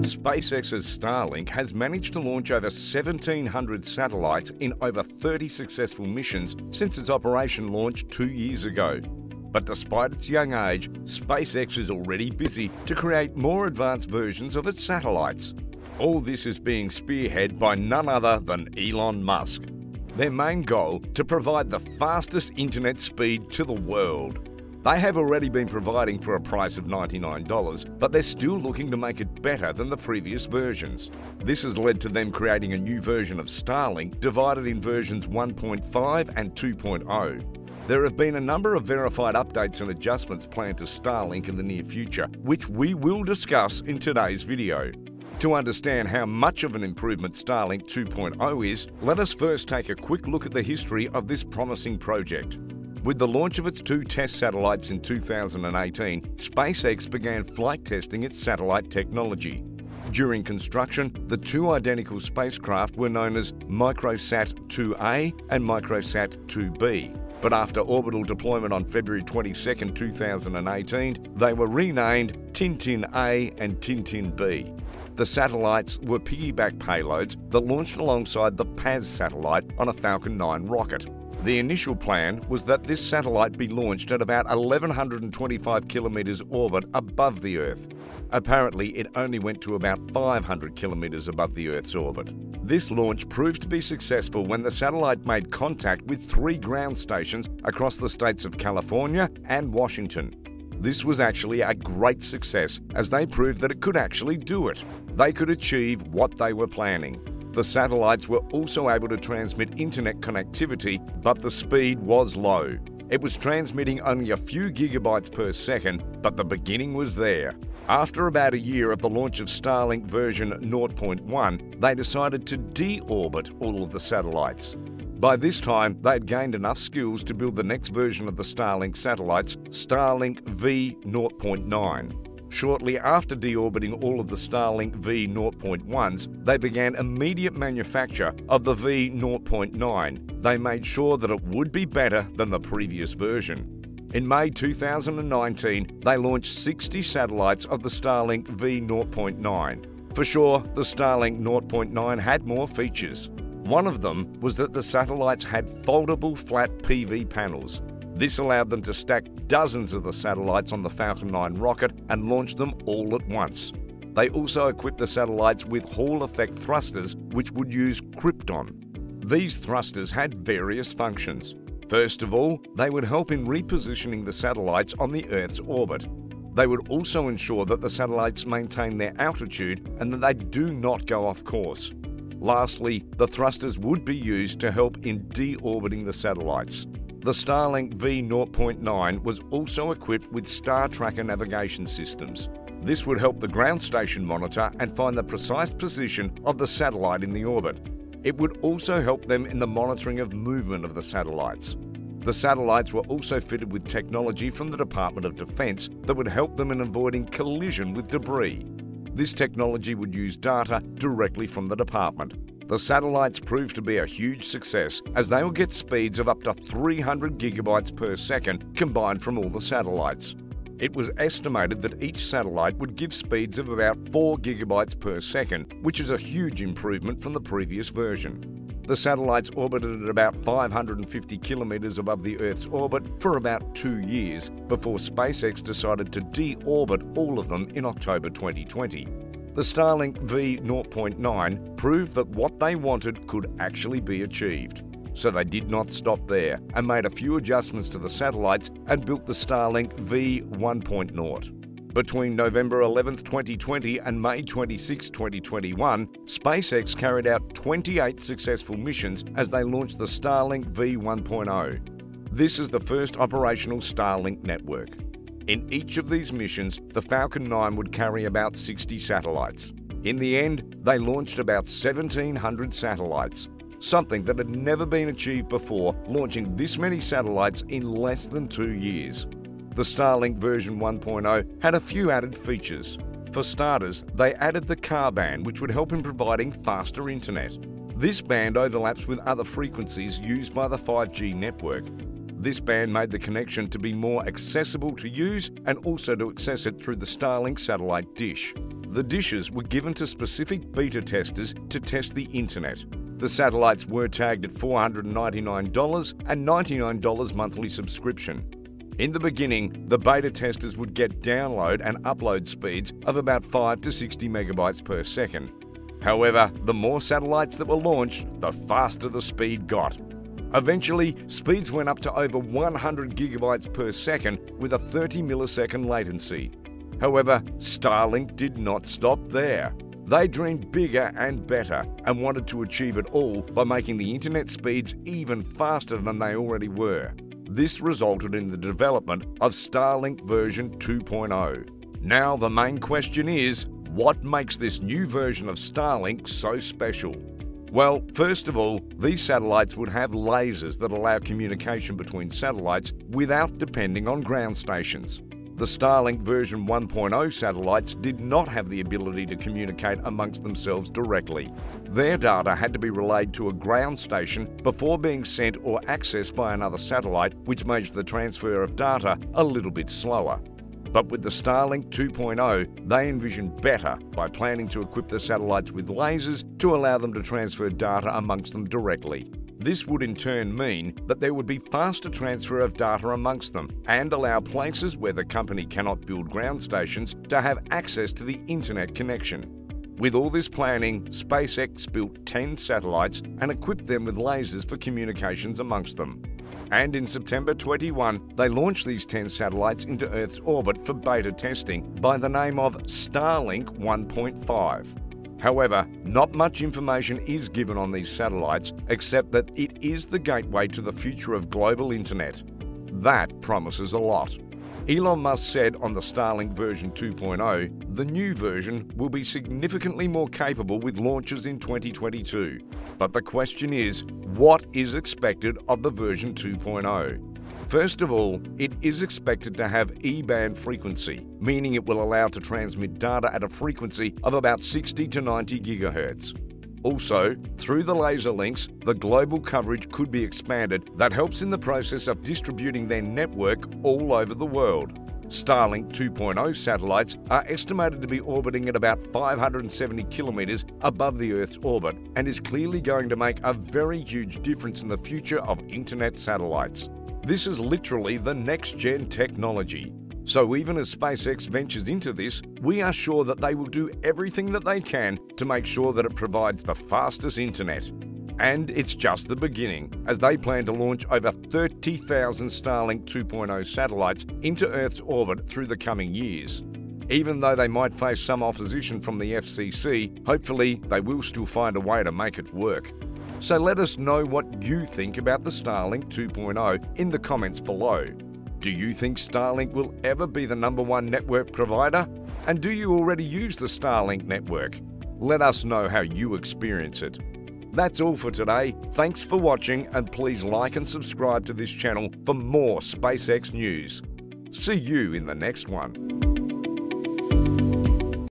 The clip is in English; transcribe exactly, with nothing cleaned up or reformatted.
SpaceX's Starlink has managed to launch over seventeen hundred satellites in over thirty successful missions since its operation launched two years ago. But despite its young age, SpaceX is already busy to create more advanced versions of its satellites. All this is being spearheaded by none other than Elon Musk. Their main goal: to provide the fastest internet speed to the world. They have already been providing for a price of ninety-nine dollars, but they're still looking to make it better than the previous versions. This has led to them creating a new version of Starlink divided in versions one point five and two point oh. There have been a number of verified updates and adjustments planned to Starlink in the near future, which we will discuss in today's video. To understand how much of an improvement Starlink two point oh is, let us first take a quick look at the history of this promising project. With the launch of its two test satellites in two thousand eighteen, SpaceX began flight testing its satellite technology. During construction, the two identical spacecraft were known as Microsat two A and Microsat two B. But after orbital deployment on February twenty-second, two thousand eighteen, they were renamed Tintin A and Tintin B. The satellites were piggyback payloads that launched alongside the P A S satellite on a Falcon nine rocket. The initial plan was that this satellite be launched at about eleven twenty-five kilometres orbit above the Earth. Apparently, it only went to about five hundred kilometres above the Earth's orbit. This launch proved to be successful when the satellite made contact with three ground stations across the states of California and Washington. This was actually a great success, as they proved that it could actually do it. They could achieve what they were planning. The satellites were also able to transmit internet connectivity, but the speed was low. It was transmitting only a few gigabytes per second, but the beginning was there. After about a year of the launch of Starlink version zero point one, they decided to de-orbit all of the satellites. By this time, they had gained enough skills to build the next version of the Starlink satellites, Starlink V zero point nine. Shortly after deorbiting all of the Starlink V zero point ones, they began immediate manufacture of the V zero point nine. They made sure that it would be better than the previous version. In May two thousand nineteen, they launched sixty satellites of the Starlink V zero point nine. For sure, the Starlink zero point nine had more features. One of them was that the satellites had foldable flat P V panels. This allowed them to stack dozens of the satellites on the Falcon nine rocket and launch them all at once. They also equipped the satellites with Hall effect thrusters, which would use krypton. These thrusters had various functions. First of all, they would help in repositioning the satellites on the Earth's orbit. They would also ensure that the satellites maintain their altitude and that they do not go off course. Lastly, the thrusters would be used to help in deorbiting the satellites. The Starlink V zero point nine was also equipped with star tracker navigation systems. This would help the ground station monitor and find the precise position of the satellite in the orbit. It would also help them in the monitoring of movement of the satellites. The satellites were also fitted with technology from the Department of Defense that would help them in avoiding collision with debris. This technology would use data directly from the department. The satellites proved to be a huge success, as they will get speeds of up to three hundred gigabytes per second combined from all the satellites. It was estimated that each satellite would give speeds of about four gigabytes per second, which is a huge improvement from the previous version. The satellites orbited at about five hundred fifty kilometres above the Earth's orbit for about two years before SpaceX decided to de-orbit all of them in October twenty twenty. The Starlink V zero point nine proved that what they wanted could actually be achieved. So they did not stop there and made a few adjustments to the satellites and built the Starlink V one point zero. Between November eleventh, twenty twenty and May twenty-sixth, twenty twenty-one, SpaceX carried out twenty-eight successful missions as they launched the Starlink V one point oh. This is the first operational Starlink network. In each of these missions, the Falcon nine would carry about sixty satellites. In the end, they launched about seventeen hundred satellites, something that had never been achieved before, launching this many satellites in less than two years. The Starlink version one point oh had a few added features. For starters, they added the Ka band, which would help in providing faster internet. This band overlaps with other frequencies used by the five G network. This band made the connection to be more accessible to use and also to access it through the Starlink satellite dish. the dishes were given to specific beta testers to test the internet. The satellites were tagged at four hundred ninety-nine dollars and ninety-nine dollars monthly subscription. In the beginning, the beta testers would get download and upload speeds of about five to sixty megabytes per second. However, the more satellites that were launched, the faster the speed got. Eventually, speeds went up to over one hundred gigabytes per second with a thirty millisecond latency. However, Starlink did not stop there. They dreamed bigger and better and wanted to achieve it all by making the internet speeds even faster than they already were. This resulted in the development of Starlink version two point oh. Now the main question is, what makes this new version of Starlink so special? Well, first of all, these satellites would have lasers that allow communication between satellites without depending on ground stations. The Starlink version one point oh satellites did not have the ability to communicate amongst themselves directly. Their data had to be relayed to a ground station before being sent or accessed by another satellite, which made the transfer of data a little bit slower. But with the Starlink two point oh, they envisioned better by planning to equip the satellites with lasers to allow them to transfer data amongst them directly. This would in turn mean that there would be faster transfer of data amongst them and allow places where the company cannot build ground stations to have access to the internet connection. With all this planning, SpaceX built ten satellites and equipped them with lasers for communications amongst them. And in September twenty-one, they launched these ten satellites into Earth's orbit for beta testing by the name of Starlink one point five. However, not much information is given on these satellites except that it is the gateway to the future of global internet. That promises a lot. Elon Musk said on the Starlink version two point oh, the new version will be significantly more capable with launches in twenty twenty-two. But the question is, what is expected of the version two point oh? First of all, it is expected to have E-band frequency, meaning it will allow to transmit data at a frequency of about sixty to ninety gigahertz. Also, through the laser links, the global coverage could be expanded that helps in the process of distributing their network all over the world. Starlink two point oh satellites are estimated to be orbiting at about five hundred seventy kilometers above the Earth's orbit and is clearly going to make a very huge difference in the future of internet satellites. This is literally the next-gen technology. So even as SpaceX ventures into this, we are sure that they will do everything that they can to make sure that it provides the fastest internet. And it's just the beginning, as they plan to launch over thirty thousand Starlink two point oh satellites into Earth's orbit through the coming years. Even though they might face some opposition from the F C C, hopefully they will still find a way to make it work. So let us know what you think about the Starlink two point oh in the comments below. Do you think Starlink will ever be the number one network provider? And do you already use the Starlink network? Let us know how you experience it. That's all for today. Thanks for watching, and please like and subscribe to this channel for more SpaceX news. See you in the next one.